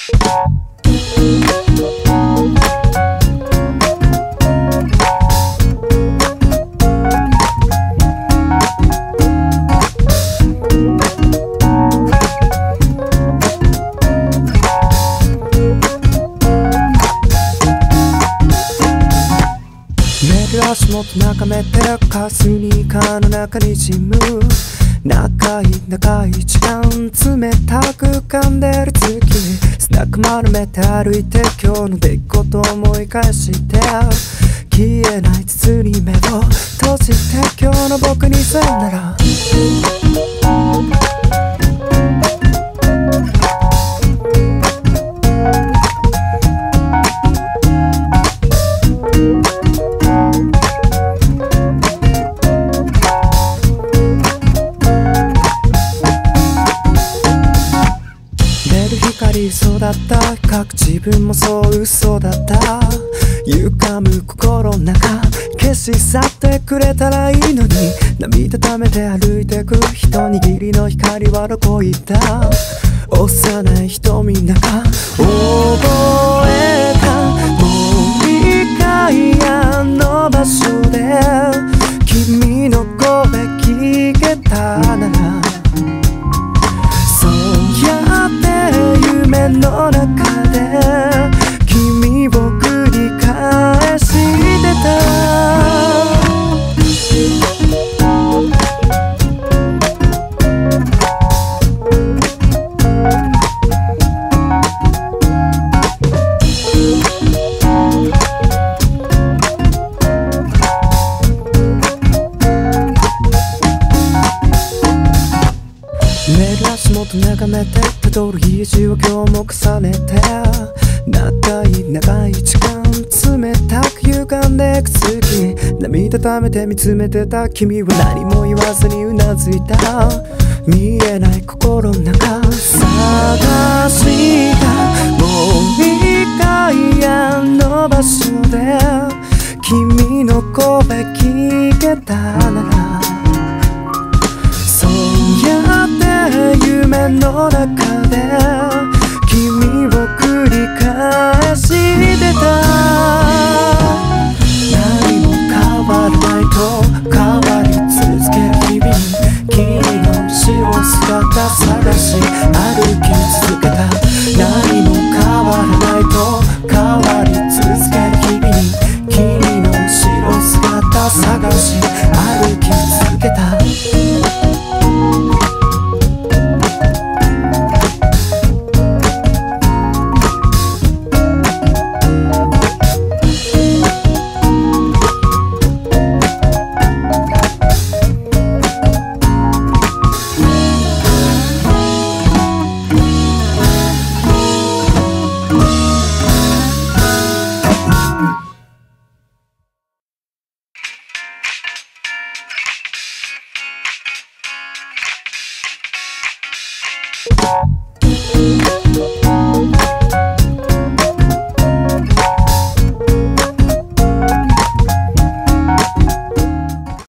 足元眺めてかスニーカーの中にじむ長い時間冷たく浮かんでる月スナック丸めて歩いて今日の出来事を思い返して消えない筒に目を閉じて今日の僕にさよならそうだった書く自分もそう嘘だった歪む心の中消し去ってくれたらいいのに涙ためて歩いてく一握りの光はどこ行った幼い瞳の中覚えたもう一回あの場所で君の声聞けたなら夢の中で君を繰り返してた寝る足元眺めてたどる日中を今日も重ねて長い時間冷たく歪んでく月涙ためて見つめてた君は何も言わずにうなずいた見えない心の中探したもう一回あの場所で君の声聞けたならそうやって夢の中で君を繰り返してた何も変わらないと変わり続ける日々に君の後ろ姿探し歩き続けた何も変わらないと変わり続ける日々に君の後ろ姿探し歩き続けた